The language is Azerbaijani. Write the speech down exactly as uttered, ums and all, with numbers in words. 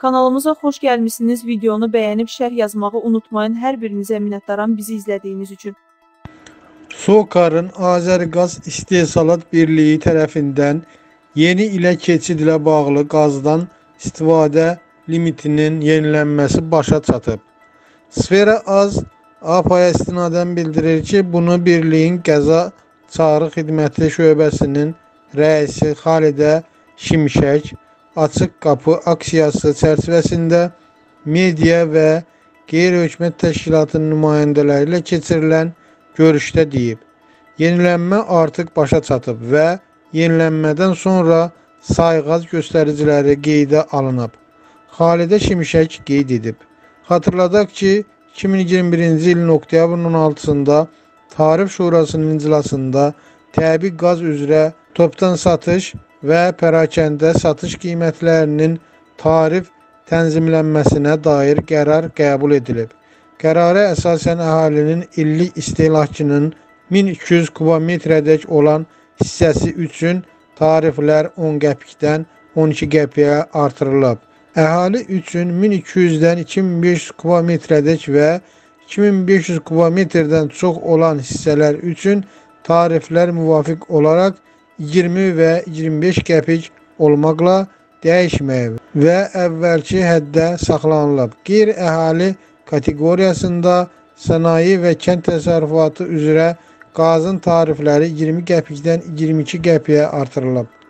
Kanalımıza xoş gəlmişsiniz. Videonu bəyənib şərh yazmağı unutmayın. Hər birinizə minnətdaram bizi izlədiyiniz üçün. SOCAR'ın Azərqaz İstehsalat Birliği tərəfindən yeni ilə keçid ilə bağlı qazdan istifadə limitinin yenilənməsi başa çatıb. Sfera Az A P A-ya istinadən bildirir ki, bunu birliyin qəza çağrı xidməti şöbəsinin rəisi Xalidə Şimşək Açıq Qapı aksiyası çərçivəsində media və qeyri-hökumət təşkilatının nümayəndələri ilə keçirilən görüşdə deyib. Yenilənmə artıq başa çatıb və yenilənmədən sonra sayğaz göstəriciləri qeydə alınıb. Xalidə Şimşək qeyd edib. Xatırladaq ki, iki min iyirmi birinci ilin oktyabrın on altısında Tarif Şurasının iclasında təbii qaz üzrə topdan satış və pərakəndə satış qiymətlərinin tarif tənzimlənməsinə dair qərar qəbul edilib. Qərara əsasən əhalinin illik istehlakının min iki yüz kubometrədək olan hissəsi üçün tariflər on qəpikdən on iki qəpiyə artırılıb. Əhali üçün min iki yüzdən iki min beş yüz kubometrədək və iki min beş yüz kubometrdən çox olan hissələr üçün tariflər müvafiq olaraq iyirmi və iyirmi beş qəpik olmaqla dəyişməyib və əvvəlki həddə saxlanılıb. Qeyri-əhali kateqoriyasında sənaye və kənd təsərrüfatı üzrə qazın tarifləri iyirmi qəpikdən iyirmi iki qəpiyə artırılıb.